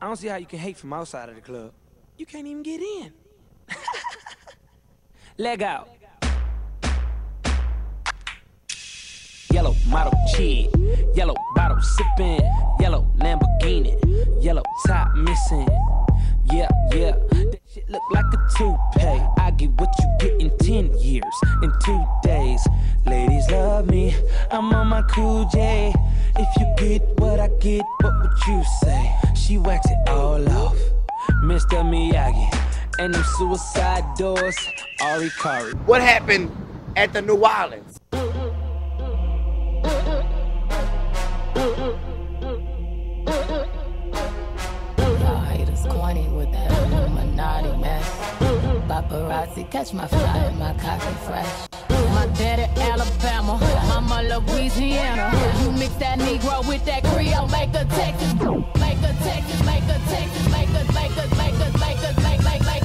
I don't see how you can hate from outside of the club. You can't even get in. Leg out. Yellow model cheat, yellow bottle sipping, yellow Lamborghini, yellow top missing. Yeah, that shit look like a toupee. I get what you get in 10 years, in 2 days. Ladies love me, I'm on my cool J. If you get what I get, what would you say? She wax it all off, Mr. Miyagi, and them suicide doors, Ari Kari. What happened at the New Orleans? Y'all haters corny with that Illuminati mess. Paparazzi catch my fly and my coffee fresh. My daddy Alabama, mama Louisiana. You mix that Negro with that Creole, make a Texas, make a Texas, make a Texas, make a, make a, make a, make a, make.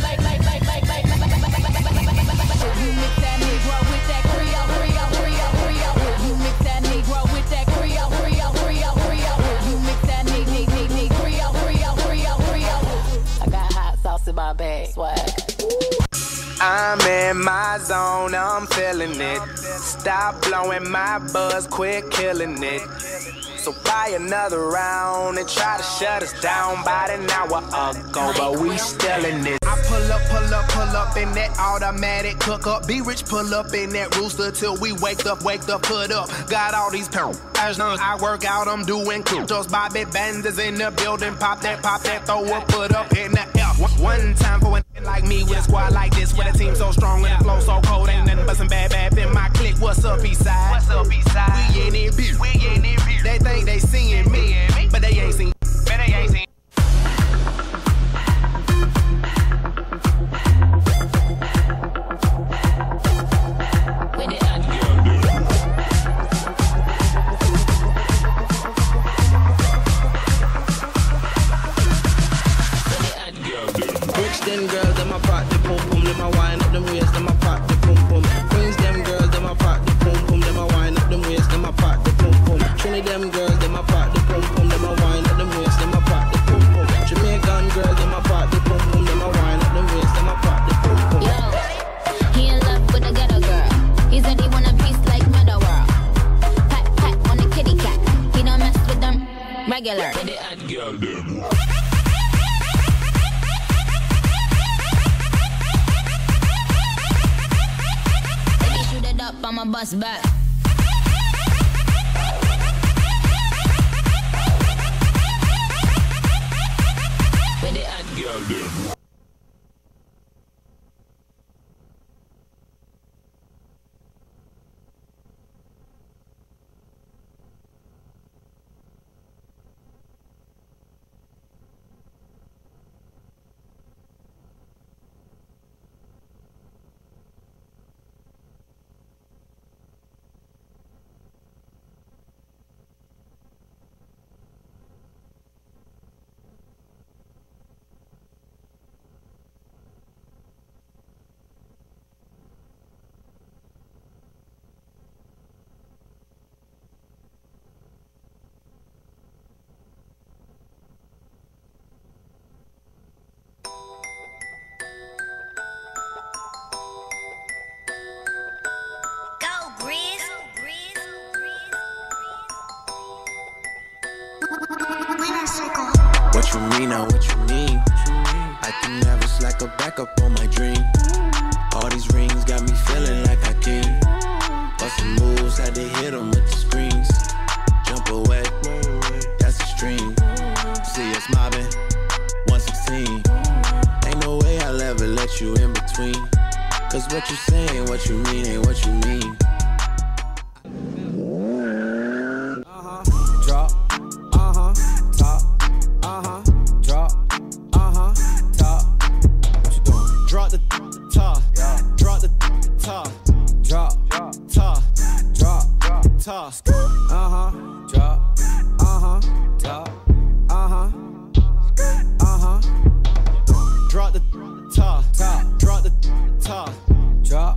You mix that Negro with that Creole, Creole, Creole, Creole. You mix that Negro with that Creole, Creole, Creole, Creole. You mix that Creole, Creole, Creole, Creole. I got hot sauce in my bag, swag. I'm in my zone, I'm feeling it. Stop blowing my buzz, quit killing it. So buy another round and try to shut us down about an hour ago, but we still in this. I pull up in that automatic cook up. Be rich, pull up in that rooster till we wake up, put up. Got all these pounds. I work out, I'm doing cool. Just Bobby Banders in the building, pop that, throw up, put up in the air. One time for a like me with a squad like this, with a team so strong and the flow so cold, ain't nothing but some bad in my clique. What's up, Eastside? What's up, Eastside? We in it, bitch. We in it, bitch. They think they seeing me, but they ain't seen. Them girls, them a pop the pum pum, them a wind up them waist, them a pop the pum pum. Queens, them girls, them a pop the pum pum, them a wind up them waist, them a pop the pum pum. Trinity, them girls, them a pop the pum pum, them a wind up them waist, them a pop the pum pum. Jamaican girls, them a pop the pum pum, them a wind up them waist, them a pop the pum pum. Yo, he in love with a ghetto girl. He said he want a piece like Meadow World. Pat on the kitty cat. He don't mess with them regular. I'ma bust back. With the ad girl there. What you mean now, what you mean? I can never slack or back up on my dream. All these rings got me feeling like I can. Bustin' moves, had to hit them with the screens. Jump away, that's extreme. See us mobbing, 116. Ain't no way I'll ever let you in between. Cause what you saying, what you mean, ain't what you mean. Drop, top, drop, top. What you doing? Drop the top, drop the top, Drop, top, drop, top. drop, top, Drop the top, drop the top, drop,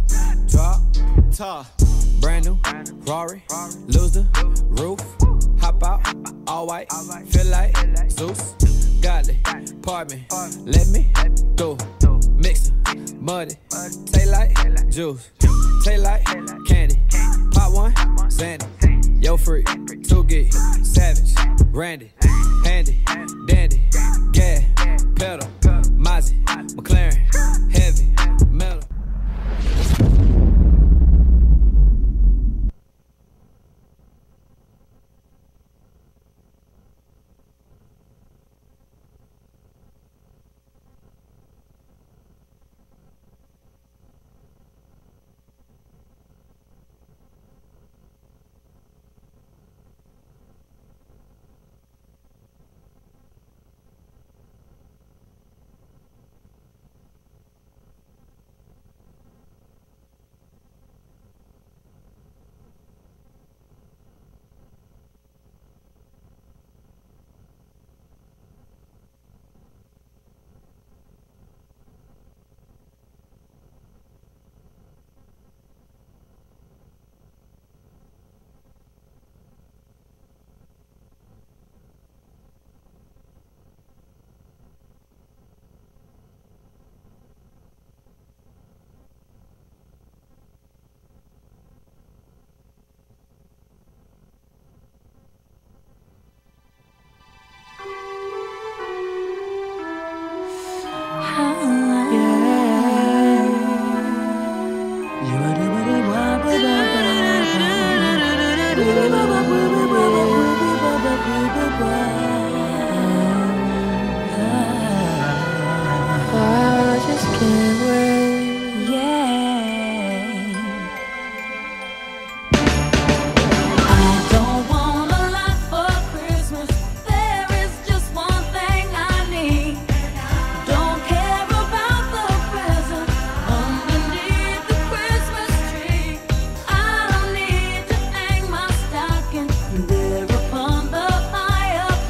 top. top. Brand new Rari, lose the roof. Hop Pop out, all white, feel like Zeus, godly, pardon me, let me through. Mixin', muddy, taste like juice, taste like candy. Pop one, Sandy, yo free, 2 gig, savage, Randy, handy, dandy, gas, pedal, Mozzie, McLaren, heavy, metal.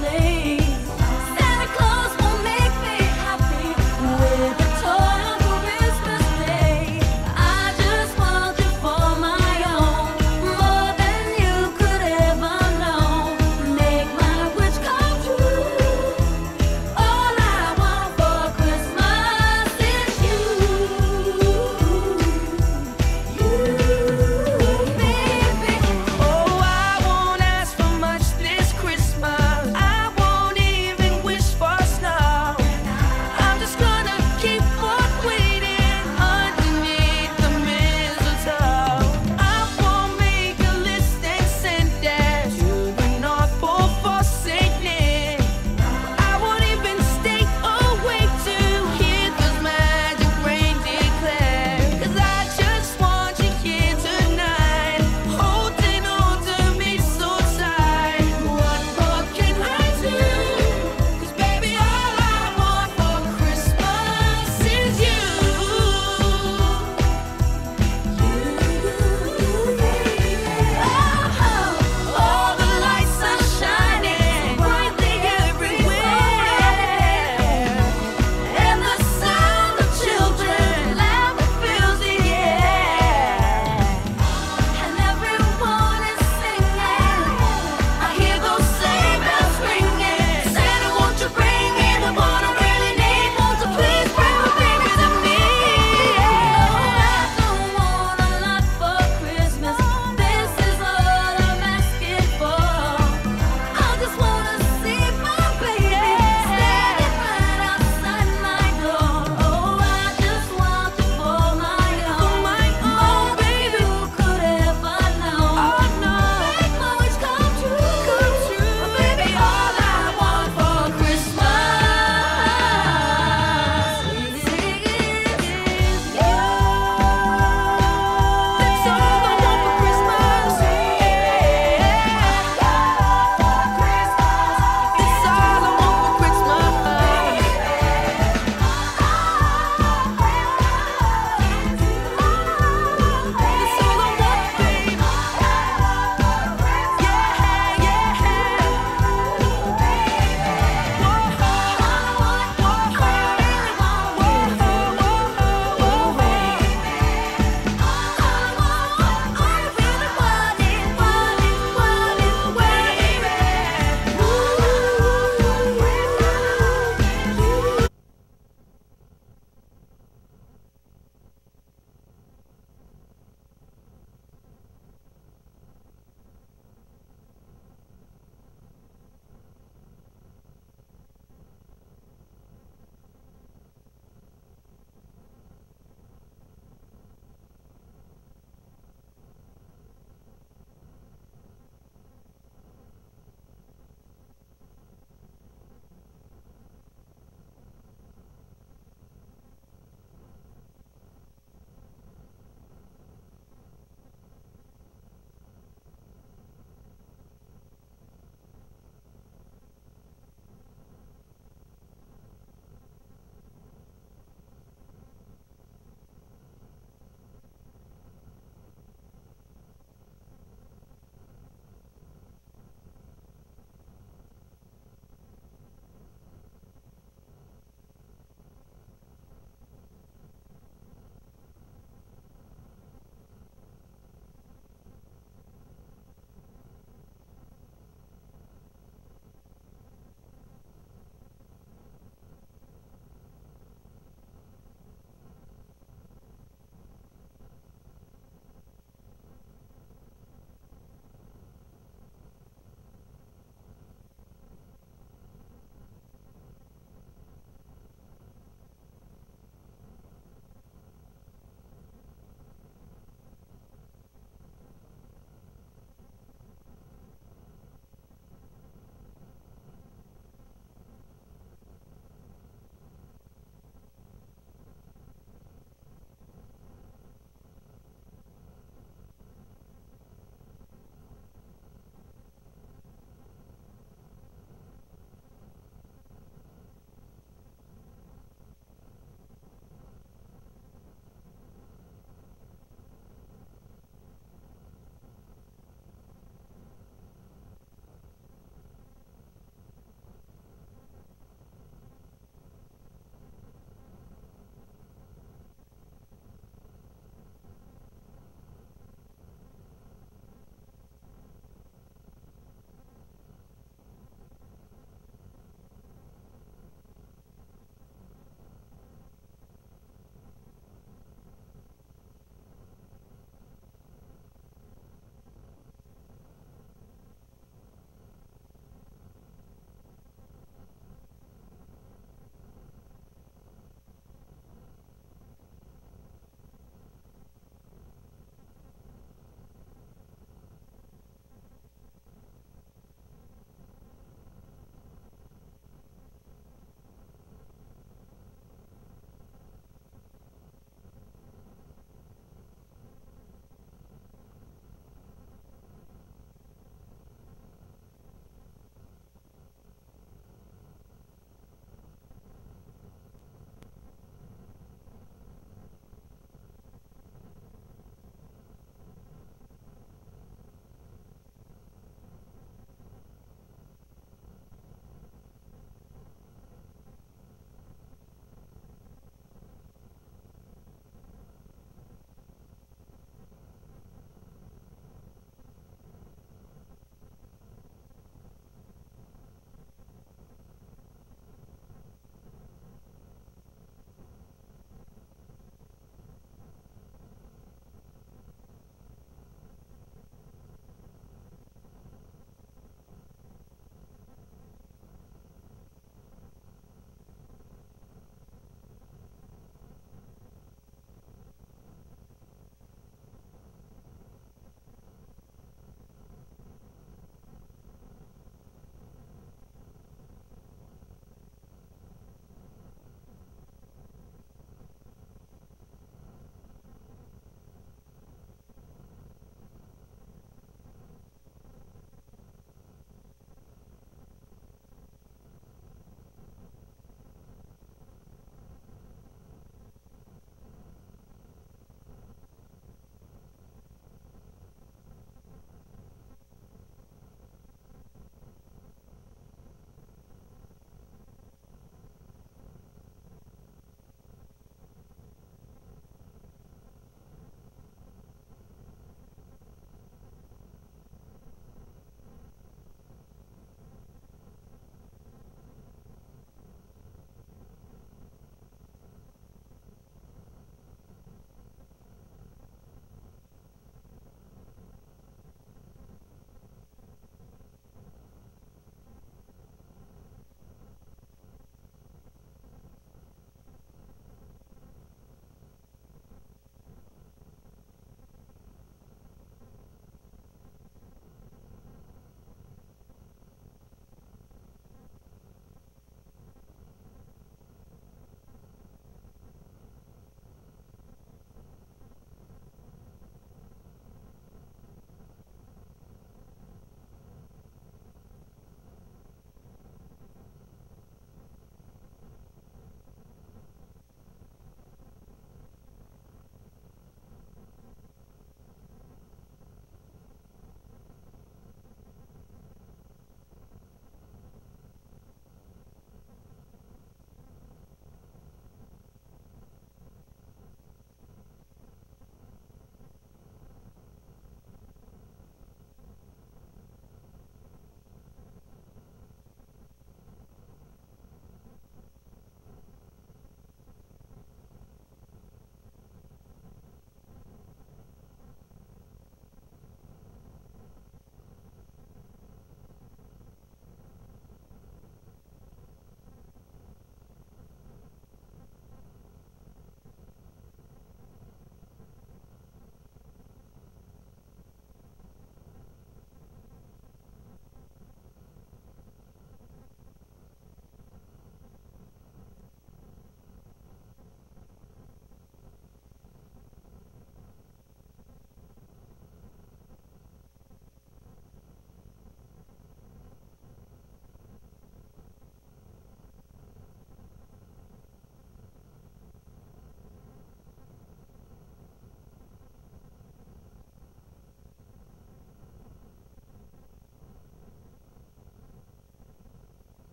Santa Claus will make me happy with a toy on the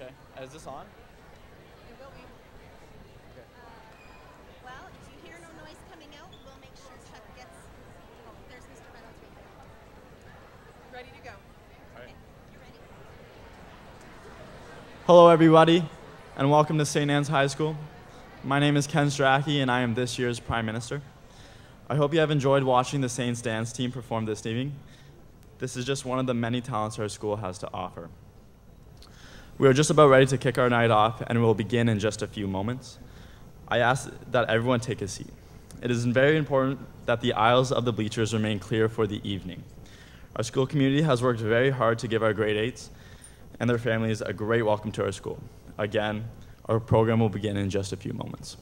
Okay. Is this on? It will be. Okay. Well, if you hear no noise coming out, we'll make sure Chuck gets. Oh, there's Mr. Reynolds right there. Ready to go. All right. Okay, you ready? Hello, everybody, and welcome to St. Anne's High School. My name is Ken Strachey, and I am this year's Prime Minister. I hope you have enjoyed watching the Saints dance team perform this evening. This is just one of the many talents our school has to offer. We are just about ready to kick our night off, and we will begin in just a few moments. I ask that everyone take a seat. It is very important that the aisles of the bleachers remain clear for the evening. Our school community has worked very hard to give our grade 8s and their families a great welcome to our school. Again, our program will begin in just a few moments.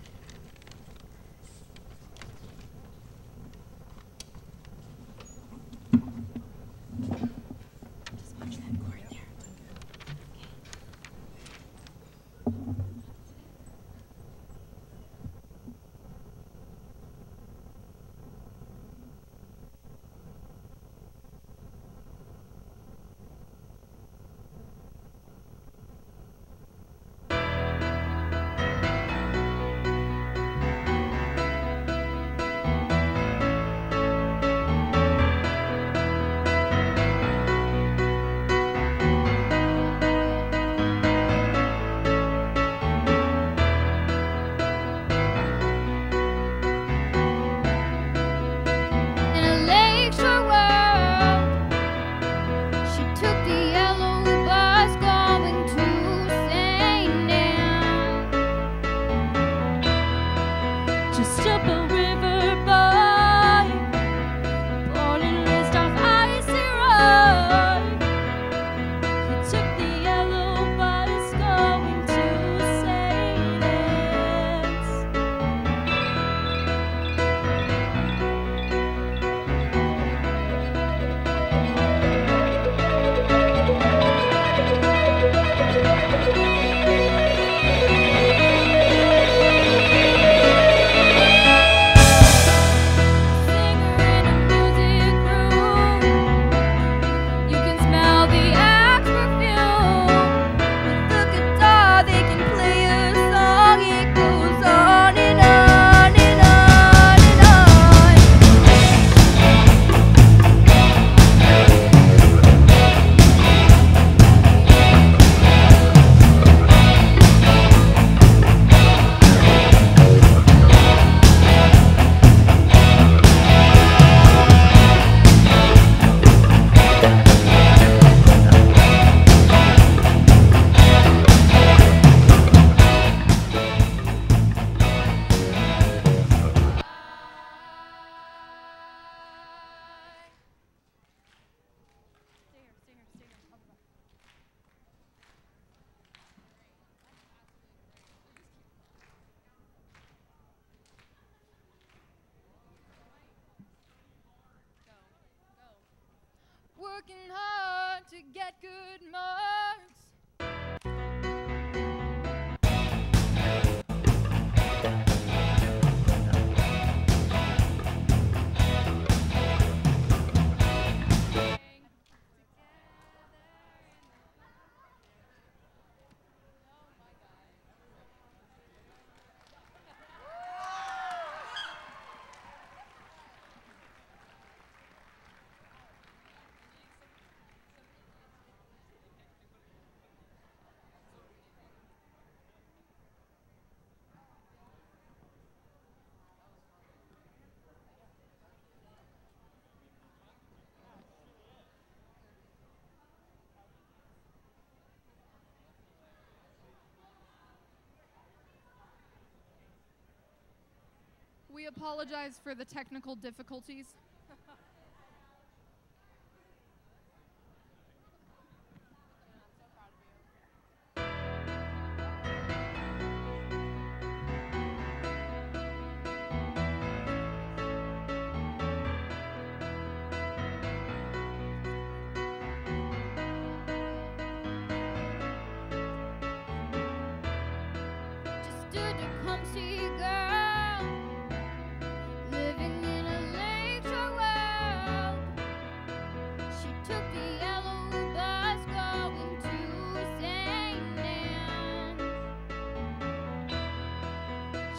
Working hard to get good marks. We apologize for the technical difficulties. Just a Tecumseh girl living in a lakeshore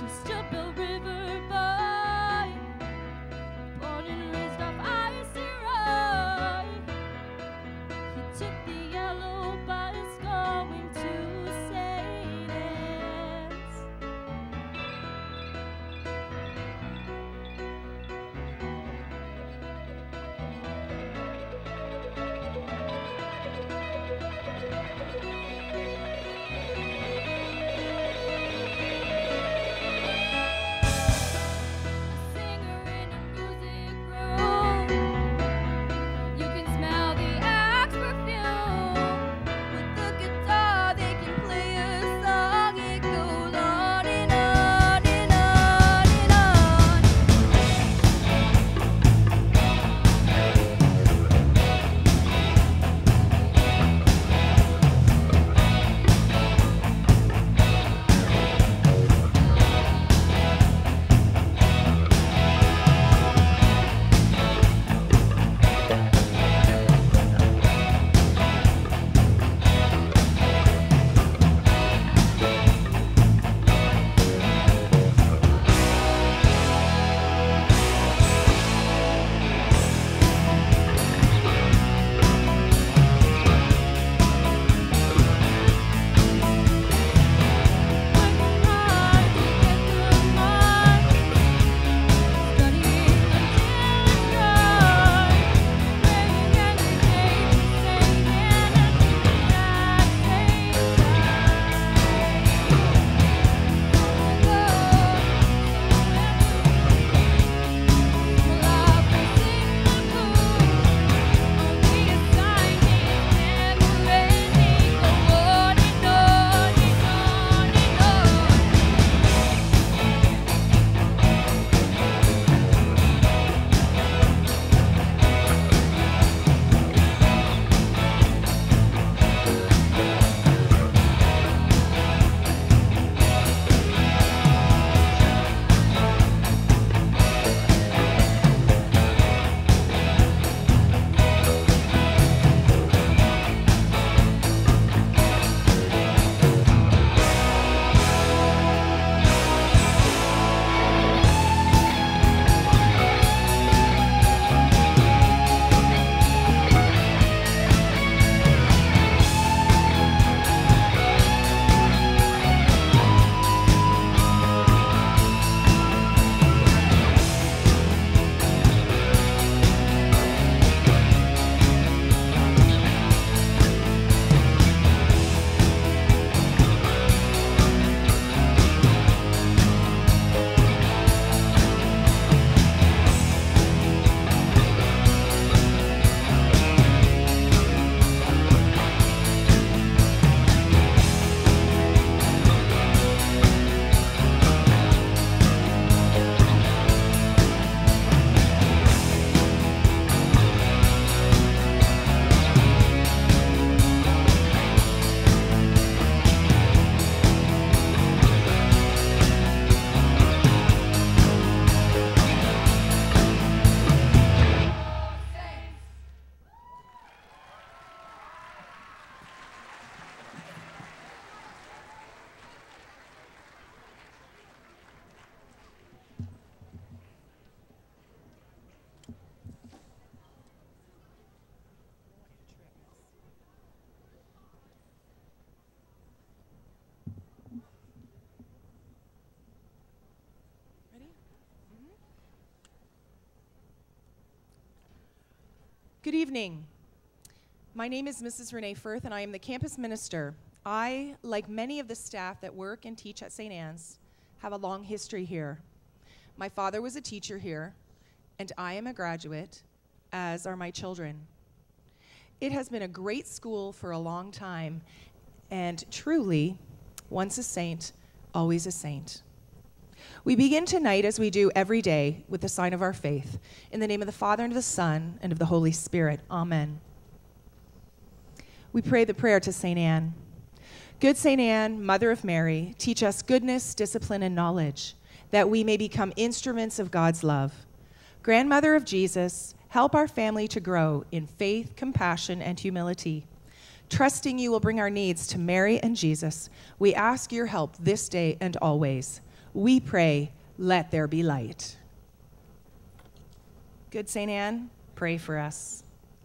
just a Bill River boy, born and raised off Icy Road. He took the yellow bus going to St. Anne's. Singer in a music room, you can smell the axe perfume. With the guitar they can play a song. It goes on and on and on and on. Good evening. My name is Mrs. Renee Firth, and I am the campus minister. I, like many of the staff that work and teach at St. Anne's, have a long history here. My father was a teacher here, and I am a graduate, as are my children. It has been a great school for a long time, and truly, once a saint, always a saint. We begin tonight, as we do every day, with the sign of our faith. In the name of the Father, and of the Son, and of the Holy Spirit. Amen. We pray the prayer to St. Anne. Good St. Anne, Mother of Mary, teach us goodness, discipline, and knowledge, that we may become instruments of God's love. Grandmother of Jesus, help our family to grow in faith, compassion, and humility. Trusting you will bring our needs to Mary and Jesus, we ask your help this day and always. we pray, let there be light. Good St. Anne, pray for us.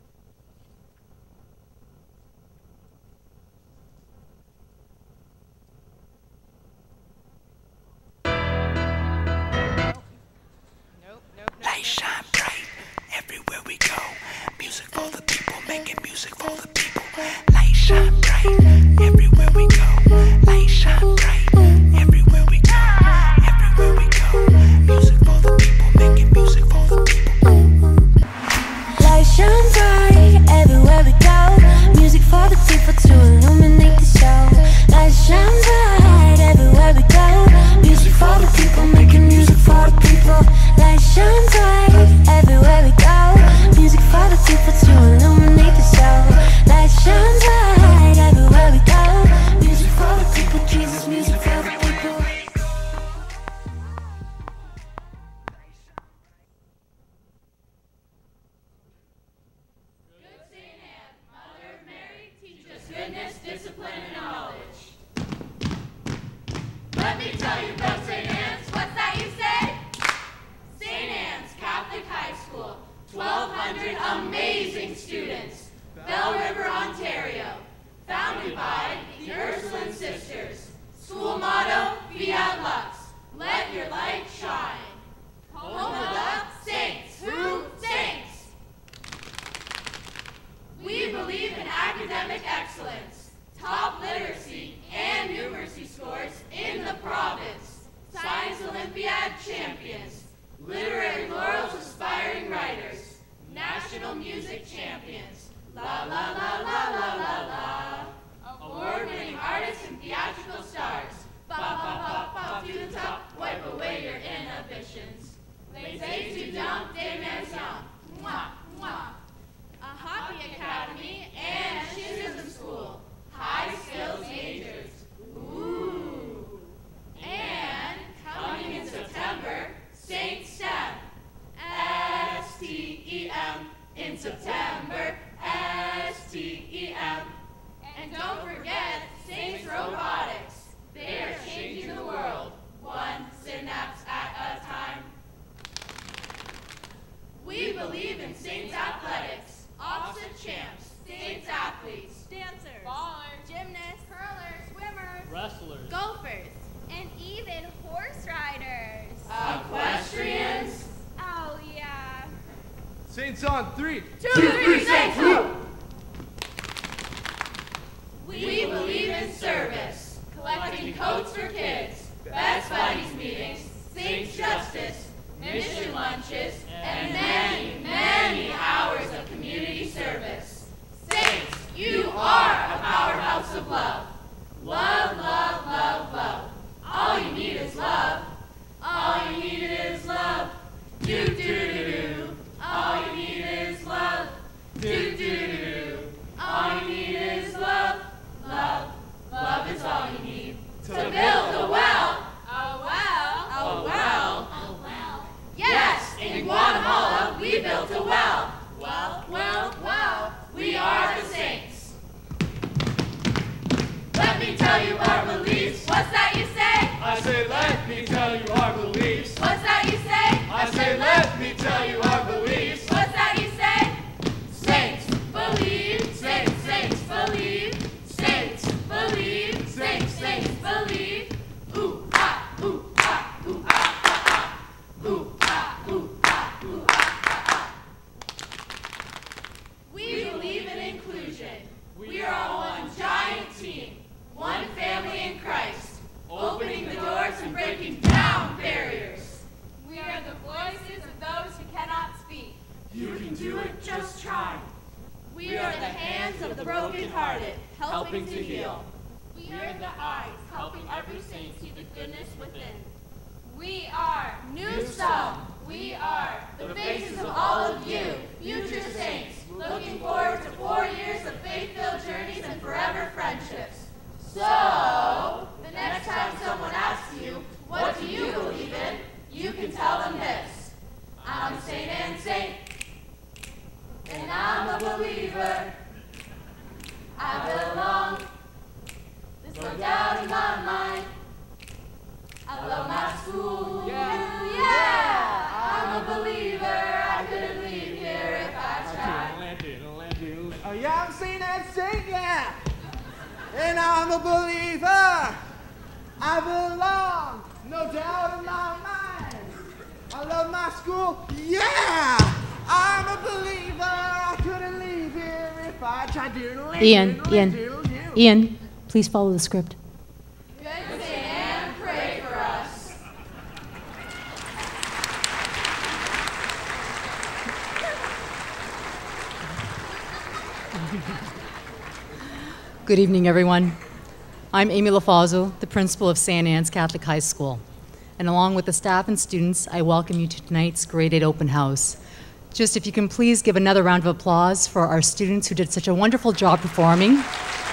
Light shine bright everywhere we go. Music for the people, making music for the people. Light shine bright everywhere we go. Light shine bright everywhere we go. Everywhere we go. Music for the people, making music for the people. Light shine bright everywhere we go. Music for the people to illuminate the show. Light shine bright everywhere we go. Music for the people, making music for the people. Light shine bright everywhere we go. Music for the people to illuminate the show. Light shine bright everywhere we go. Music for the people, Jesus, music for the people. Good St. Anne, Mother of Mary, teach us goodness, discipline, and knowledge. Let me tell you about St. Anne's. What's that you say? St. Anne's Catholic High School, 1,200 amazing students. Bell River, Ontario. Founded by the Ursuline Sisters. School motto, Fiat Lux. Let your light shine. Home of the Saints. Who Saints? We believe in academic excellence, top literacy and numeracy scores in the province, Science Olympiad champions, literary laurels aspiring writers, national music champions, la la la la la la la, award-winning artists and theatrical stars, pop pop pop pop to the top, wipe away your inhibitions. Les étudiants des maisons, mwah mwah. A hockey academy and a schism school, high skills majors. Ooh. And coming in September, St. STEM. STEM in September. STEM. And don't forget Saints Robotics. They are changing the world, one synapse at a time. We believe in Saints Athletics, opposite champs, Saints athletes, Dancers, ballers, gymnasts, curlers, swimmers, wrestlers, golfers, and even horse riders. equestrians. Oh, yeah. Saints on 3, 2, 3, Saints, woo! We believe in service, collecting coats for kids, best buddies meetings, Saints Justice, mission lunches, and many, many hours of community service. Saints, you are a powerhouse of love. Love, love, love, love. All you need is love. All you need is love. Do, do, do, do. All you need is love. Do, do, do, do. All you need is love. Love, love is all you need to build a well. A well? A well? A well. Yes, in Guatemala we built a well. Well, well, well, we are the Saints. Let me tell you our beliefs. What's that you say? I say, let me tell you our beliefs. What's that you say? I say, let me tell you our beliefs. What's that you say? Saints believe, saints, saints believe, saints believe, saints, saints believe. Ooh ah, ooh ah, ooh ah, ah, ah. Ooh ah, ooh ah, ooh ah, ah, ah. We believe in inclusion. We are all one giant team, one family in Christ, opening the doors and breaking down barriers. We are the voices of those who cannot speak. You can do it, just try. We are the hands of the brokenhearted, helping to heal. We are the eyes, helping every saint see the goodness within. We are New Song. We are the faces of all of you, future saints, looking forward to 4 years of faith-filled journeys and forever friendships. So, the next time someone asks you, what do you believe in, you can tell them this. I'm St. Anne Saint, and I'm a believer. I belong, there's no doubt in my mind. I love my school. Yeah, I'm a believer. I couldn't leave here if I tried. Oh yeah, I'm singing that sing, yeah. And I'm a believer. I belong, no doubt in my mind. I love my school, yeah. I'm a believer. I couldn't leave here if I tried to. Ian, please follow the script. Good St. Anne, pray for us. Good evening, everyone. I'm Amy LaFazzo, the principal of St. Anne's Catholic High School. And along with the staff and students, I welcome you to tonight's Grade 8 Open House. Just if you can please give another round of applause for our students who did such a wonderful job performing.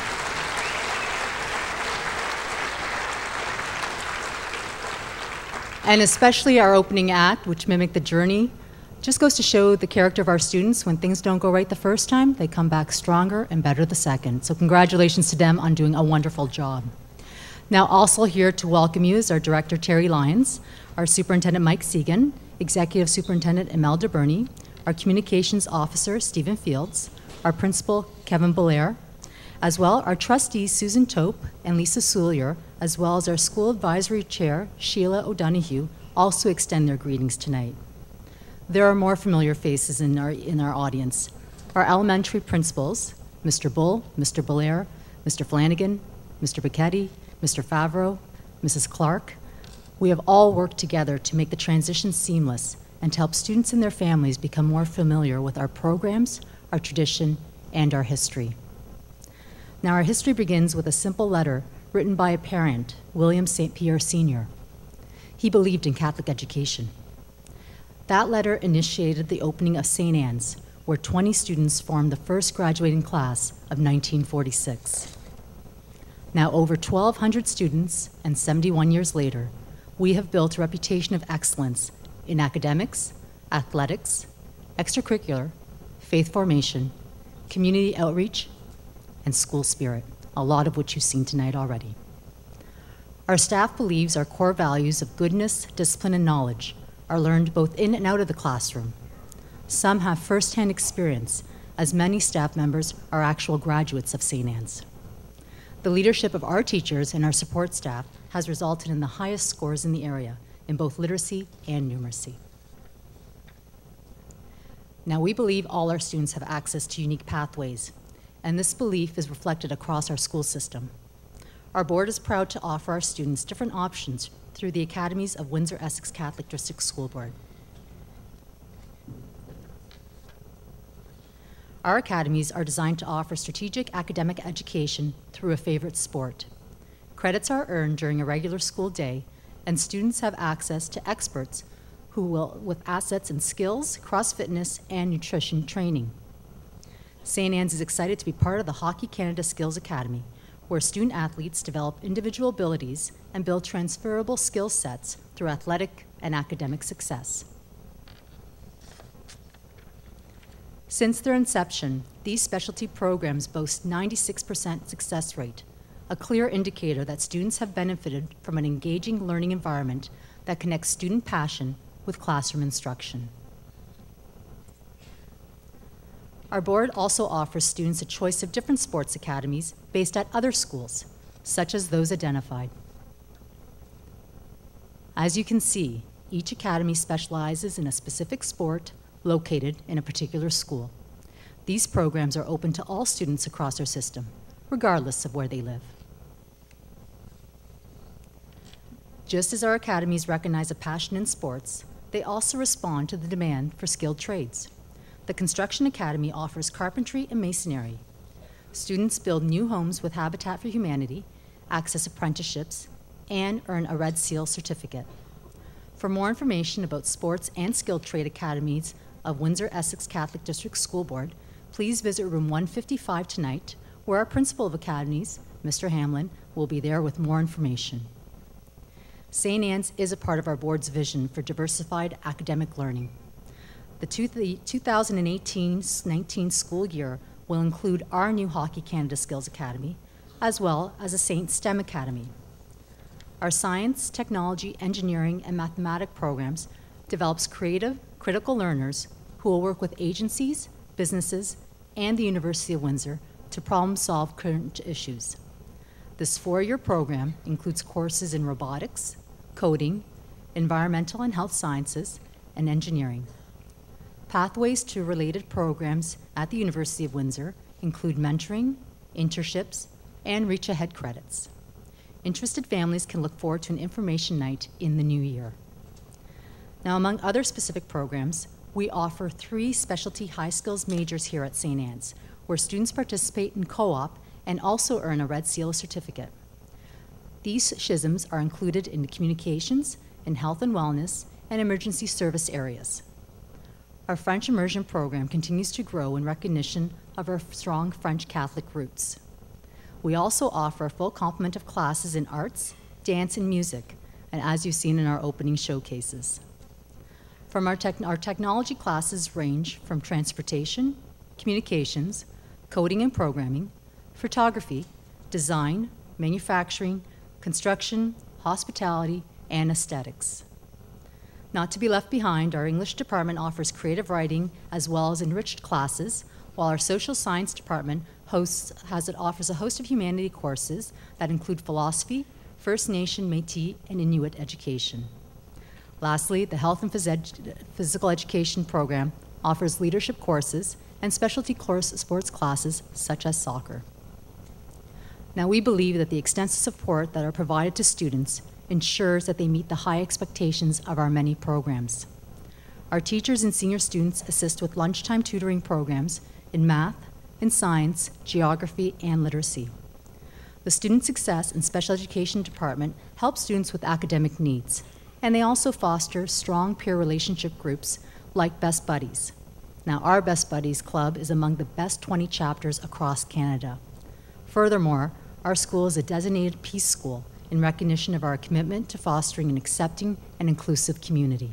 And especially our opening act, which mimicked the journey, just goes to show the character of our students. When things don't go right the first time, they come back stronger and better the second. So congratulations to them on doing a wonderful job. Now also here to welcome you is our director, Terry Lyons, our superintendent, Mike Segan, executive superintendent, Imelda Burney, our communications officer, Stephen Fields, our principal, Kevin Belair, as well our trustees, Susan Tope and Lisa Soulier, as well as our school advisory chair, Sheila O'Donoghue, also extend their greetings tonight. There are more familiar faces in our audience. Our elementary principals, Mr. Bull, Mr. Belair, Mr. Flanagan, Mr. Bicchetti, Mr. Favreau, Mrs. Clark. We have all worked together to make the transition seamless and to help students and their families become more familiar with our programs, our tradition, and our history. Now, our history begins with a simple letter written by a parent, William St. Pierre Sr. He believed in Catholic education. That letter initiated the opening of St. Anne's, where 20 students formed the first graduating class of 1946. Now, over 1,200 students and 71 years later, we have built a reputation of excellence in academics, athletics, extracurricular, faith formation, community outreach, and school spirit, a lot of which you've seen tonight already. Our staff believes our core values of goodness, discipline, and knowledge are learned both in and out of the classroom. Some have firsthand experience, as many staff members are actual graduates of St. Anne's. The leadership of our teachers and our support staff has resulted in the highest scores in the area in both literacy and numeracy. Now, we believe all our students have access to unique pathways, and this belief is reflected across our school system. Our board is proud to offer our students different options through the academies of Windsor-Essex Catholic District School Board. Our academies are designed to offer strategic academic education through a favorite sport. Credits are earned during a regular school day, and students have access to experts who will, with assets in skills, cross-fitness, and nutrition training. St. Anne's is excited to be part of the Hockey Canada Skills Academy, where student athletes develop individual abilities and build transferable skill sets through athletic and academic success. Since their inception, these specialty programs boast 96% success rate, a clear indicator that students have benefited from an engaging learning environment that connects student passion with classroom instruction. Our board also offers students a choice of different sports academies based at other schools, such as those identified. As you can see, each academy specializes in a specific sport located in a particular school. These programs are open to all students across our system, regardless of where they live. Just as our academies recognize a passion in sports, they also respond to the demand for skilled trades. The Construction Academy offers carpentry and masonry. Students build new homes with Habitat for Humanity, access apprenticeships, and earn a Red Seal certificate. For more information about sports and skilled trade academies of Windsor-Essex Catholic District School Board, please visit room 155 tonight, where our principal of academies, Mr. Hamlin, will be there with more information. St. Anne's is a part of our board's vision for diversified academic learning. The 2018-19 school year will include our new Hockey Canada Skills Academy, as well as a St. STEM Academy. Our science, technology, engineering, and mathematics programs develops creative, critical learners who will work with agencies, businesses, and the University of Windsor to problem solve current issues. This four-year program includes courses in robotics, coding, environmental and health sciences, and engineering. Pathways to related programs at the University of Windsor include mentoring, internships, and Reach Ahead credits. Interested families can look forward to an information night in the new year. Now, among other specific programs, we offer 3 specialty high skills majors here at St. Anne's, where students participate in co-op and also earn a Red Seal certificate. These SHISMs are included in the communications, in health and wellness, and emergency service areas. Our French immersion program continues to grow in recognition of our strong French Catholic roots. We also offer a full complement of classes in arts, dance, and music, and as you've seen in our opening showcases. From our technology classes range from transportation, communications, coding and programming, photography, design, manufacturing, construction, hospitality, and aesthetics. Not to be left behind, our English department offers creative writing as well as enriched classes, while our social science department offers a host of humanity courses that include philosophy, First Nation, Métis, and Inuit education. Lastly, the health and physical education program offers leadership courses and specialty sports classes such as soccer. Now, we believe that the extensive support that are provided to students ensures that they meet the high expectations of our many programs. Our teachers and senior students assist with lunchtime tutoring programs in math, in science, geography, and literacy. The Student Success and Special Education Department helps students with academic needs, and they also foster strong peer relationship groups like Best Buddies. Now, our Best Buddies Club is among the best 20 chapters across Canada. Furthermore, our school is a designated Peace School in recognition of our commitment to fostering an accepting and inclusive community.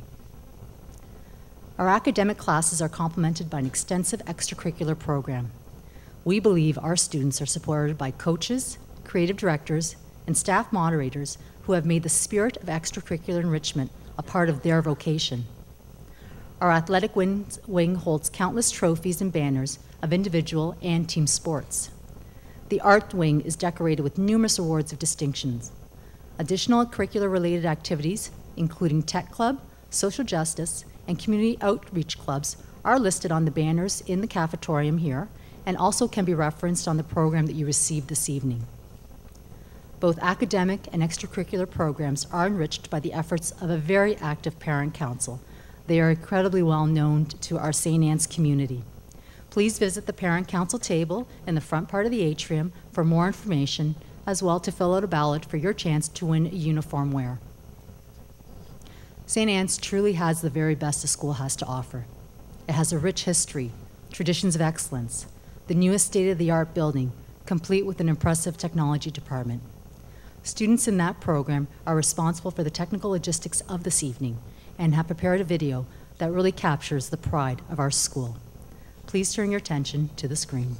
Our academic classes are complemented by an extensive extracurricular program. We believe our students are supported by coaches, creative directors, and staff moderators who have made the spirit of extracurricular enrichment a part of their vocation. Our athletic wing holds countless trophies and banners of individual and team sports. The art wing is decorated with numerous awards of distinctions. Additional curricular-related activities, including Tech Club, Social Justice, and Community Outreach Clubs, are listed on the banners in the cafetorium here and also can be referenced on the program that you received this evening. Both academic and extracurricular programs are enriched by the efforts of a very active parent council. They are incredibly well known to our St. Anne's community. Please visit the parent council table in the front part of the atrium for more information, as well to fill out a ballot for your chance to win a uniform wear. St. Anne's truly has the very best the school has to offer. It has a rich history, traditions of excellence, the newest state-of-the-art building, complete with an impressive technology department. Students in that program are responsible for the technical logistics of this evening and have prepared a video that really captures the pride of our school. Please turn your attention to the screen.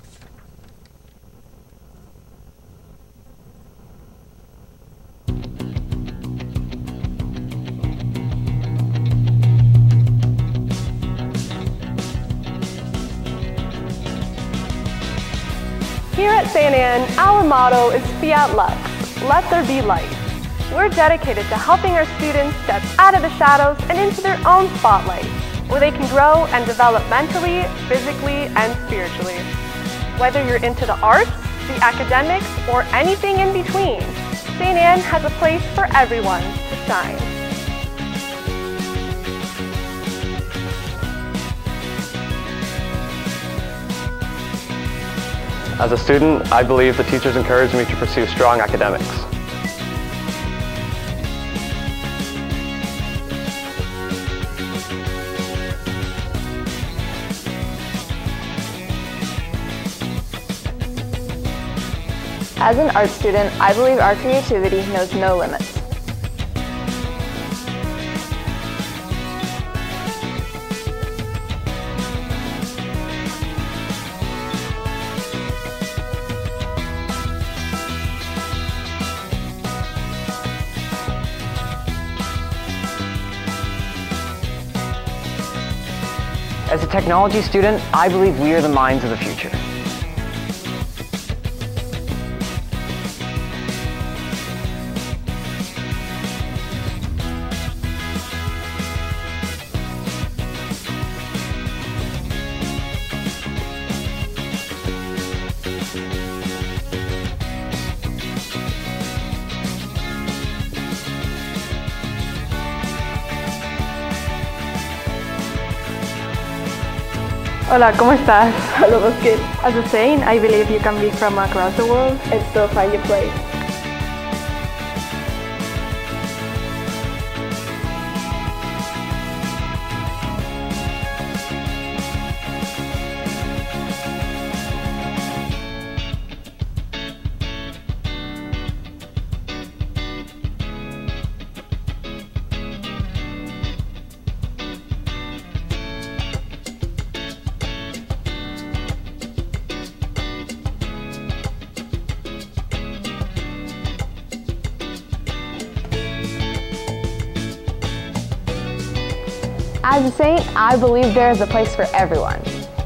Here at St. Anne, our motto is Fiat Lux, let there be light. We're dedicated to helping our students step out of the shadows and into their own spotlight, where they can grow and develop mentally, physically, and spiritually. Whether you're into the arts, the academics, or anything in between, St. Anne has a place for everyone to shine. As a student, I believe the teachers encouraged me to pursue strong academics. As an art student, I believe our creativity knows no limits. As a technology student, I believe we are the minds of the future. Hola, ¿cómo estás? Hello, what's good? As a saint, I believe you can be from across the world and still find your place. As a saint, I believe there is a place for everyone.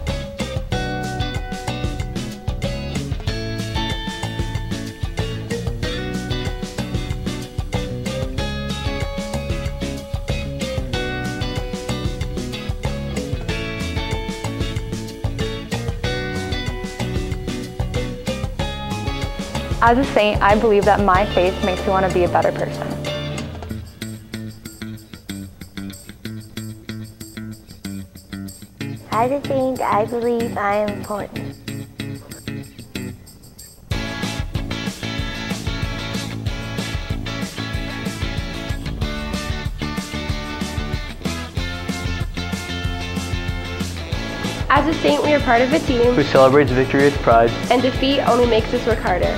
As a saint, I believe that my faith makes me want to be a better person. As a saint, I believe I am important. As a saint, we are part of a team who celebrates victory with pride, and defeat only makes us work harder.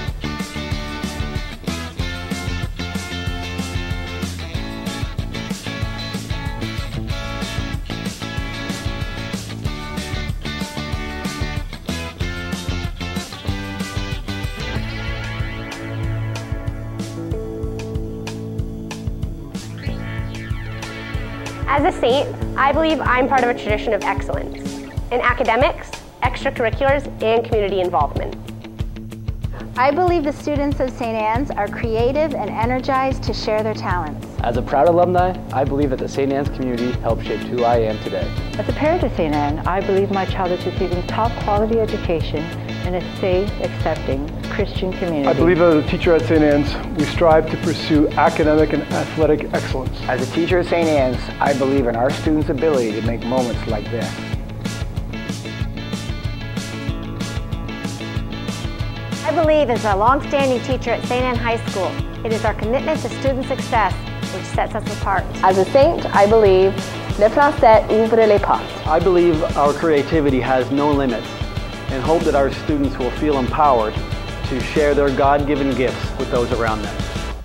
As a saint, I believe I'm part of a tradition of excellence in academics, extracurriculars, and community involvement. I believe the students of St. Anne's are creative and energized to share their talents. As a proud alumni, I believe that the St. Anne's community helped shape who I am today. As a parent of St. Anne, I believe my child is receiving top quality education in a safe, accepting Christian community. I believe as a teacher at St. Anne's, we strive to pursue academic and athletic excellence. As a teacher at St. Anne's, I believe in our students' ability to make moments like this. I believe as a long-standing teacher at St. Anne High School, it is our commitment to student success which sets us apart. As a saint, I believe le français ouvre les portes. I believe our creativity has no limits and hope that our students will feel empowered to share their God-given gifts with those around them.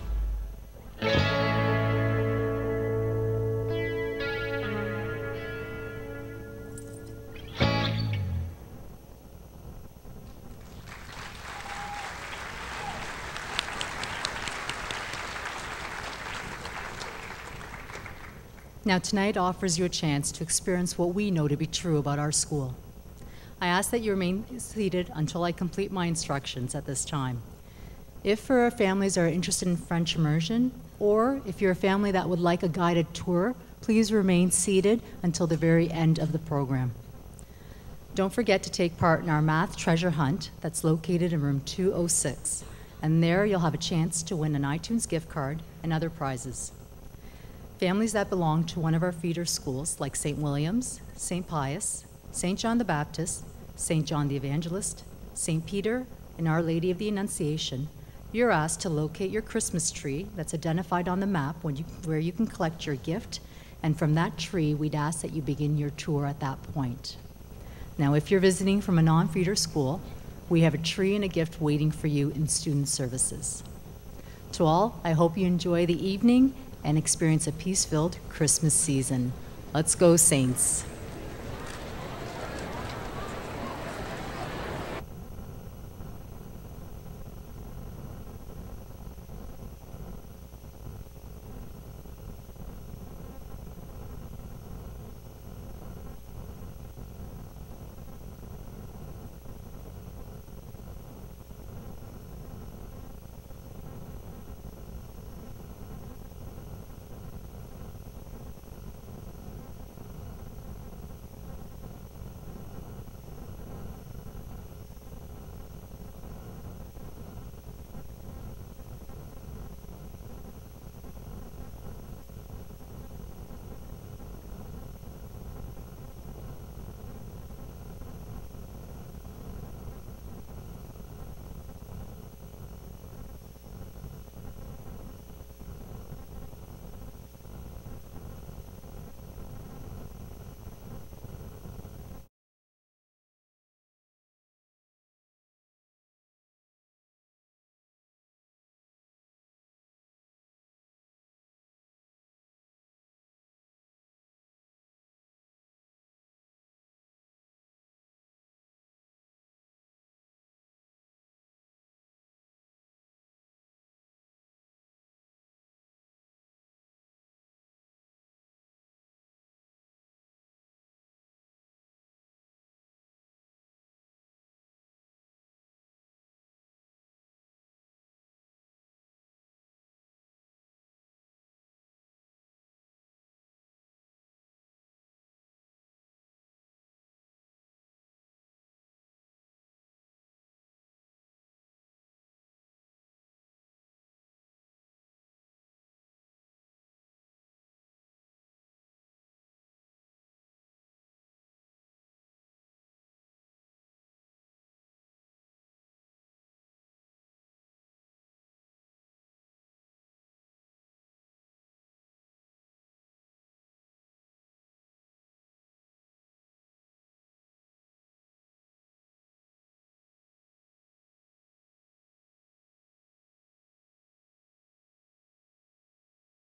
Now tonight offers you a chance to experience what we know to be true about our school. I ask that you remain seated until I complete my instructions at this time. If for our families are interested in French immersion, or if you're a family that would like a guided tour, please remain seated until the very end of the program. Don't forget to take part in our math treasure hunt that's located in room 206, and there you'll have a chance to win an iTunes gift card and other prizes. Families that belong to one of our feeder schools, like St. William's, St. Pius, St. John the Baptist, St. John the Evangelist, St. Peter, and Our Lady of the Annunciation, you're asked to locate your Christmas tree that's identified on the map where you can collect your gift, and from that tree, we'd ask that you begin your tour at that point. Now, if you're visiting from a non-feeder school, we have a tree and a gift waiting for you in student services. To all, I hope you enjoy the evening and experience a peace-filled Christmas season. Let's go, Saints.